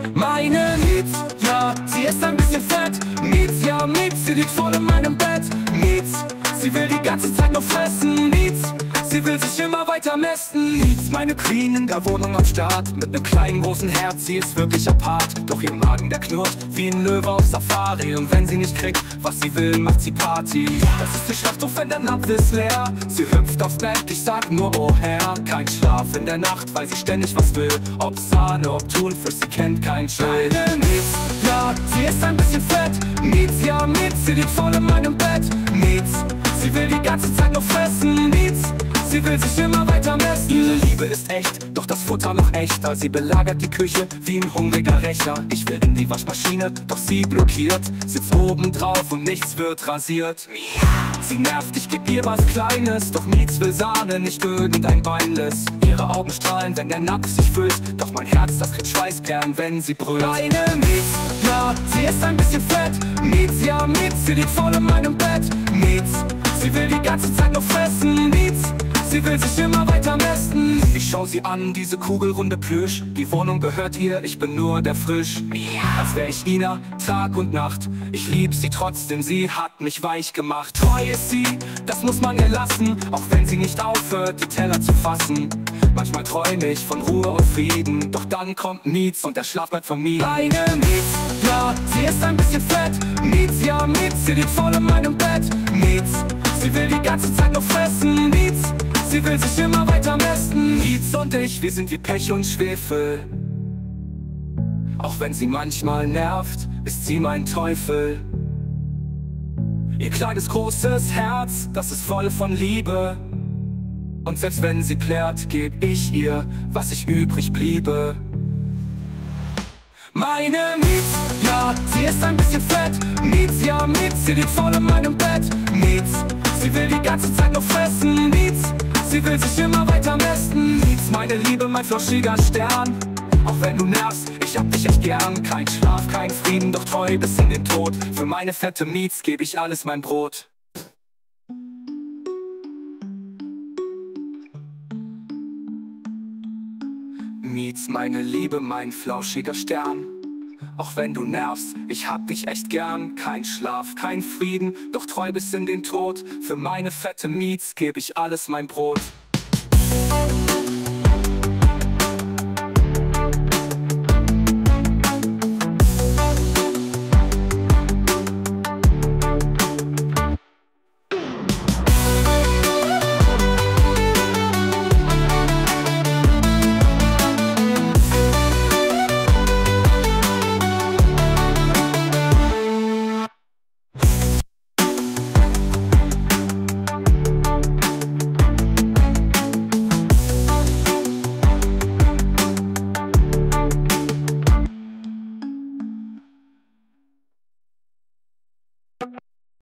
Meine Mietz, ja, sie ist ein bisschen fett. Mietz, ja, Mietz, sie liegt voll in meinem Bett. Mietz, sie will die ganze Zeit nur fressen. Mietz, sie will sich immer weiter mästen. Mietz, meine Queen in der Wohnung am Start. Mit nem kleinen großen Herz, sie ist wirklich apart. Doch ihr Magen, der knurrt wie ein Löwe auf Safari. Und wenn sie nicht kriegt, was sie will, macht sie Party. Das ist die Schlachthof, wenn der Napf ist leer. Sie hüpft aufs Bett, ich sag nur oh Herr. Kein Schlaf in der Nacht, weil sie ständig was will. Ob Sahne, ob Thunfisch, sie kennt keinen Schild. Meine Mietz, ja, sie ist ein bisschen fett. Mietz, ja, Mietz, sie liegt voll in meinem Bett. Mietz, sie will die ganze Zeit nur fressen. Mietz, sie will sich immer weiter messen. Ihre Liebe ist echt, doch das Futter noch echter. Sie belagert die Küche wie ein hungriger Rächer. Ich will in die Waschmaschine, doch sie blockiert. Sitzt oben drauf und nichts wird rasiert. Sie nervt, ich geb ihr was Kleines. Doch Mietz will Sahne, nicht irgendein Beinless. Ihre Augen strahlen, wenn der Napf sich füllt. Doch mein Herz, das kriegt Schweißperlen, wenn sie brüllt. Meine Mietz, ja, sie ist ein bisschen fett. Mietz, ja, Mietz, sie liegt voll in meinem Bett. Mietz, sie will die ganze Zeit nur fressen. Mietz, sie will sich immer weiter mästen. Ich schau sie an, diese kugelrunde Plüsch. Die Wohnung gehört ihr, ich bin nur der Frisch. Als wär ich Ina, Tag und Nacht. Ich lieb sie trotzdem, sie hat mich weich gemacht. Treu ist sie, das muss man ihr lassen. Auch wenn sie nicht aufhört, die Teller zu fassen. Manchmal träum ich von Ruhe und Frieden. Doch dann kommt Mietz und der Schlaf wird vermieden. Meine Mietz, ja, sie ist ein bisschen fett. Mietz, ja, Mietz, sie liegt voll in meinem Bett. Mietz, sie will die ganze Zeit nur fressen. Mietz, sie will sich immer weiter mästen. Mietz und ich, wir sind wie Pech und Schwefel. Auch wenn sie manchmal nervt, ist sie mein Teufel. Ihr kleines großes Herz, das ist voll von Liebe. Und selbst wenn sie plärt, geb ich ihr, was ich übrig bliebe. Meine Mietz, ja, sie ist ein bisschen fett. Mietz, ja, Mietz, sie liegt voll in meinem Bett. Mietz, sie will die ganze Zeit nur fressen. Mietz, sie will sich immer weiter mästen. Mietz, meine Liebe, mein flauschiger Stern. Auch wenn du nervst, ich hab dich echt gern. Kein Schlaf, kein Frieden, doch treu bis in den Tod. Für meine fette Mietz geb ich alles mein Brot. Mietz, meine Liebe, mein flauschiger Stern. Auch wenn du nervst, ich hab dich echt gern. Kein Schlaf, kein Frieden, doch treu bis in den Tod. Für meine fette Mietz geb ich alles mein Brot.